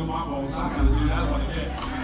killed my phone, so I gotta do that one again.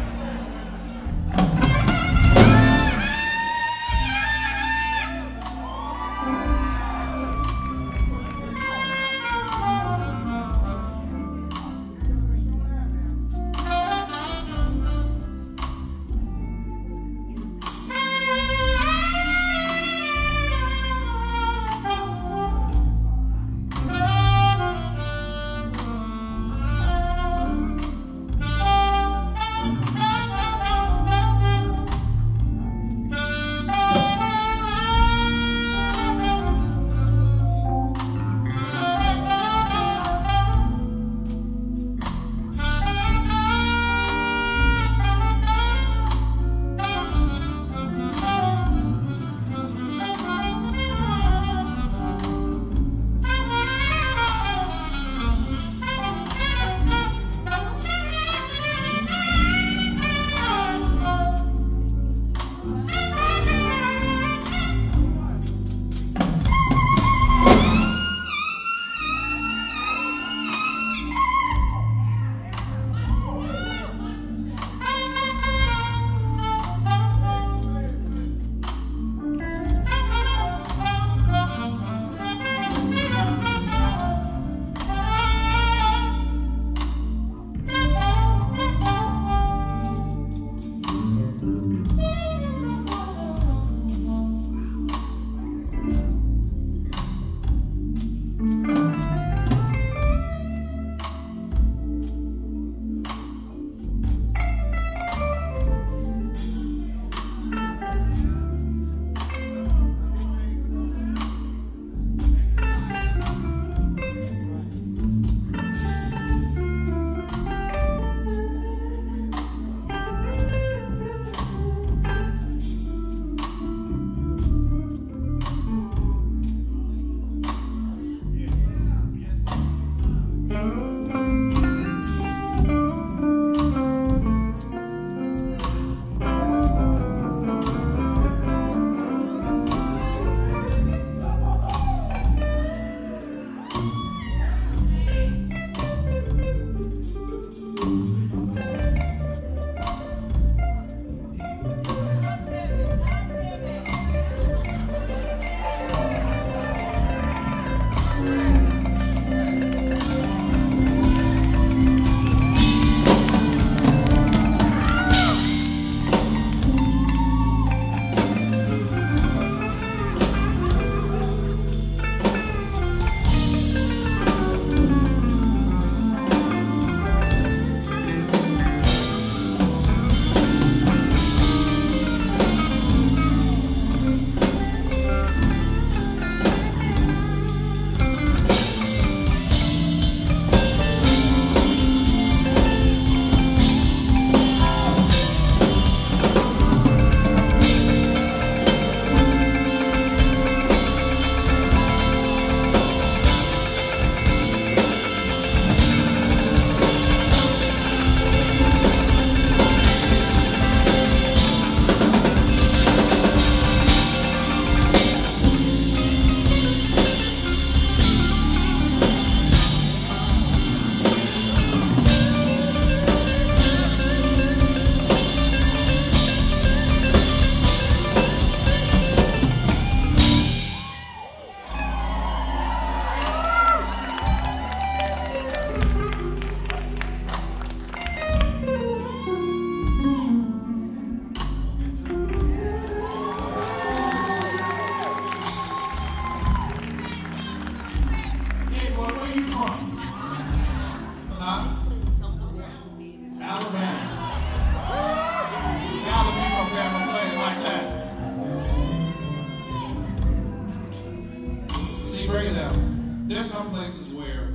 There's some places where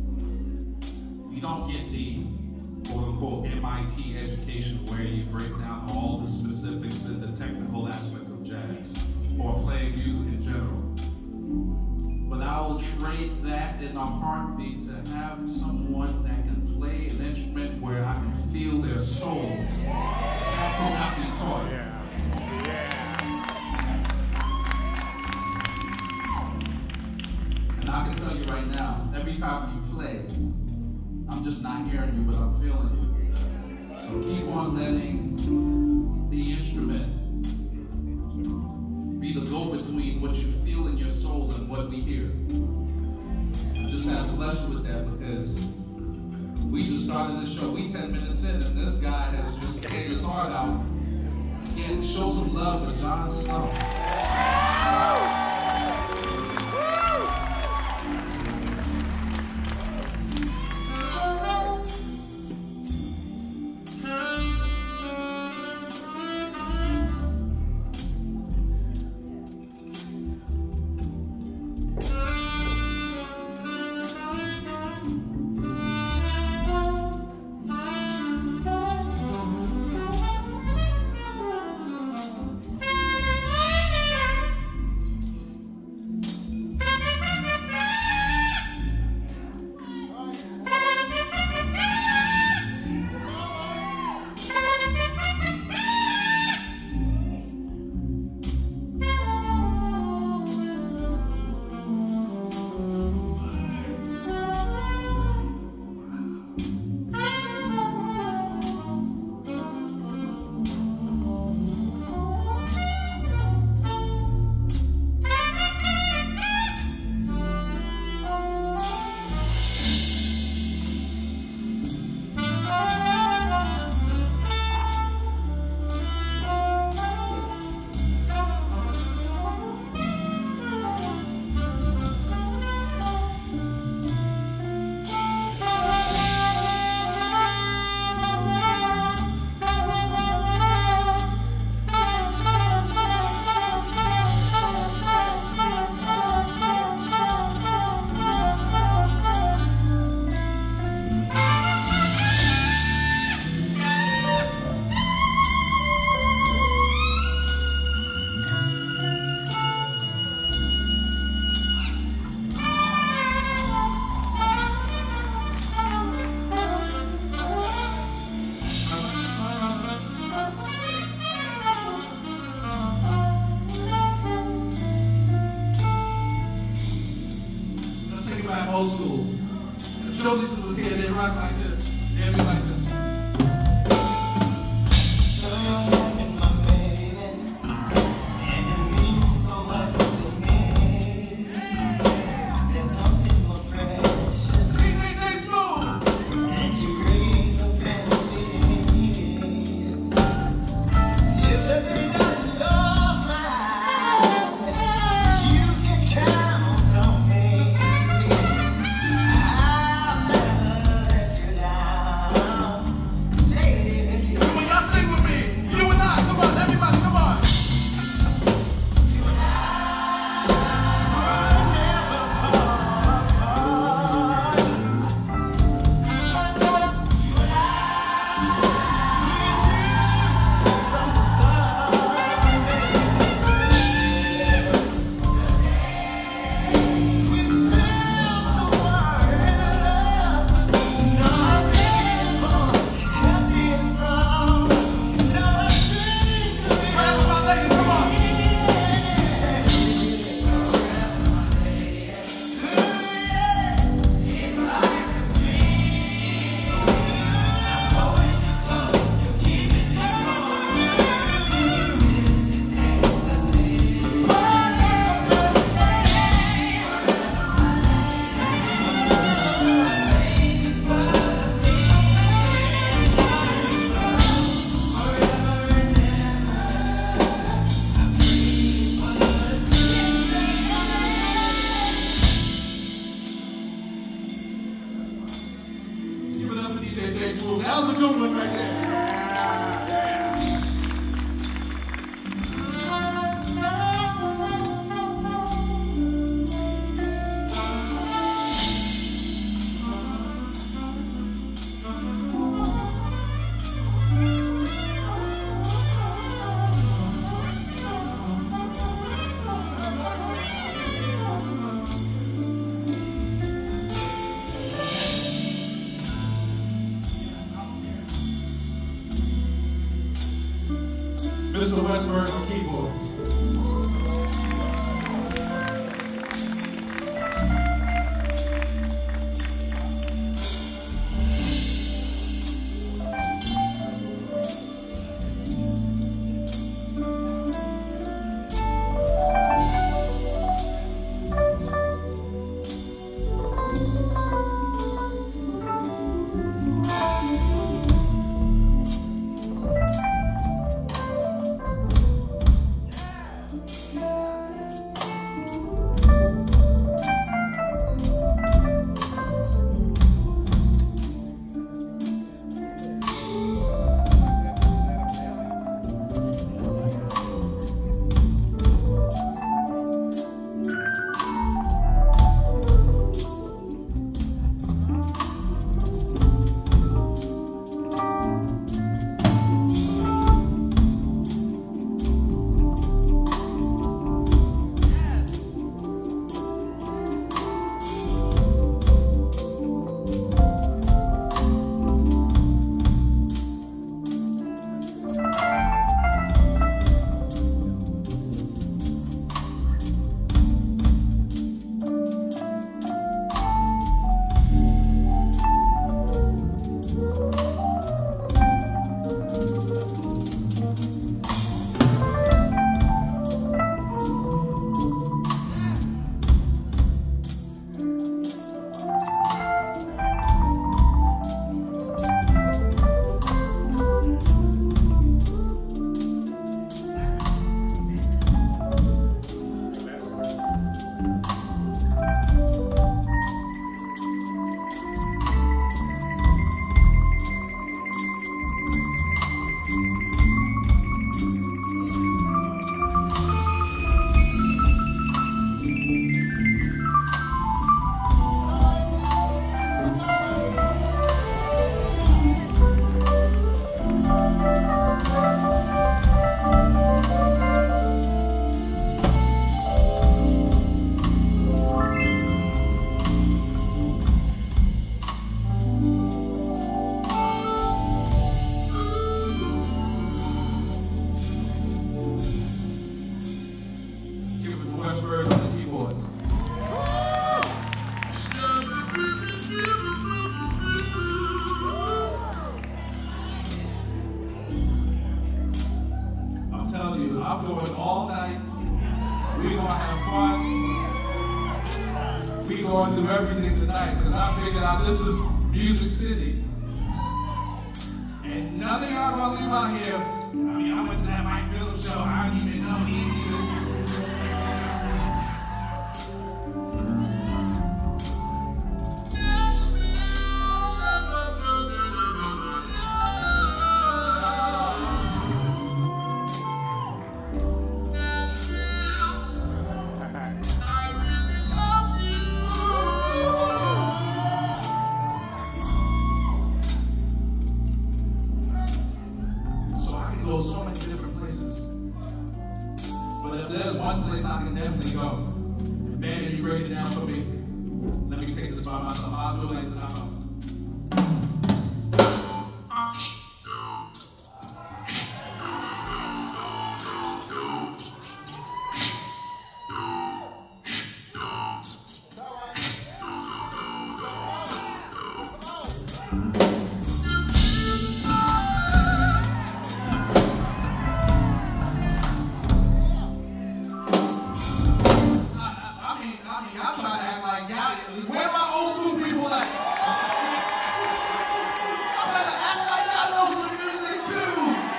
you don't get the quote-unquote MIT education where you break down all the specifics and the technical aspect of jazz or playing music in general. But I will trade that in a heartbeat to have someone that can play an instrument where I can feel their soul. That will not be taught. And I can tell you right now, every time you play, I'm just not hearing you, but I'm feeling you. So keep on letting the instrument be the go-between what you feel in your soul and what we hear. I just have to bless you with that because we just started this show. We 10 minutes in, and this guy has just gave his heart out. Again, show some love for John Snow. Old school. Show these little kids, they rock like this. They be like this. That was a good one right there. Mr. Westberg on keyboards. do everything tonight because I figured out this is Music City. And nothing I'm gonna leave out here. I mean, I went to that Mike Phillips show. I didn't even know he even. Go so many different places. But if there's one place I can definitely go, and man, if you break it down for me, let me take this by myself. I'll do it like this. I'm trying to act like y'all. Where my old school people at? I'm trying to act like y'all know some music too.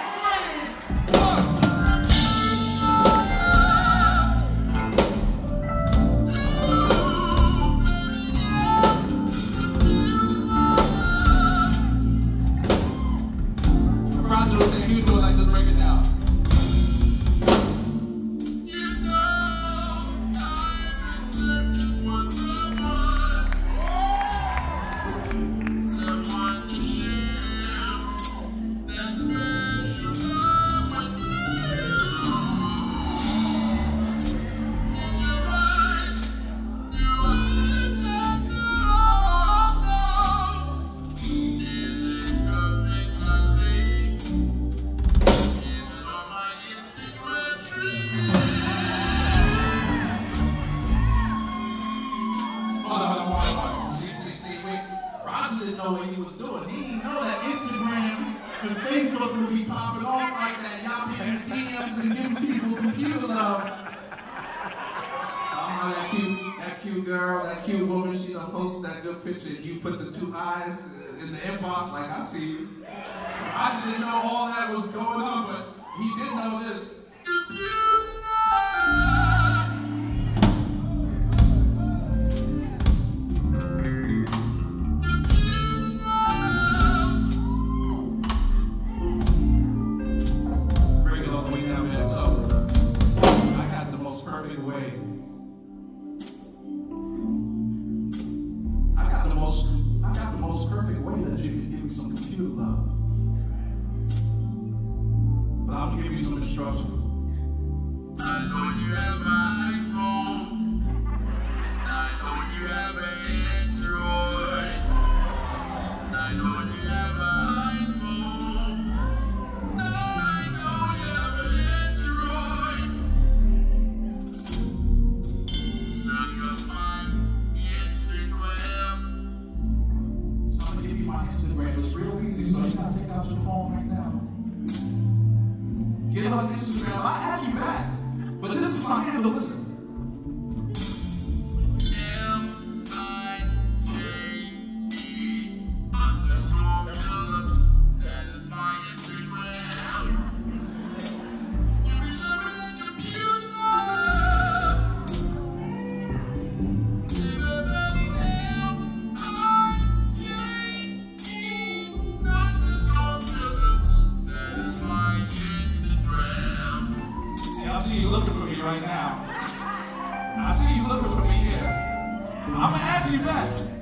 Roger said you do it like this, break it down. Didn't know what he was doing. He didn't know that Instagram and Facebook would be popping off like that. Y'all be in DMs and giving people computer love. That cute girl, that cute woman, she done posted that good picture and you put the 2 eyes in the inbox like, I see you. I didn't know all that was going on, but he did know this. I got the most perfect way that you can give me some computer love. But I'm gonna give you some instructions. I know you have an iPhone. I know you have an Android. I know you have an iPhone. I know you have an Android. Now you're my Instagram. So I'm gonna give you my Instagram. It's real easy, so you gotta take out your phone right now. Get on Instagram. I add you back, but this is my handle. Listen. Phillips. That is my Instagram. Give me some of that computer. I see you looking for me right now. I see you looking for me here. I'm gonna ask you back.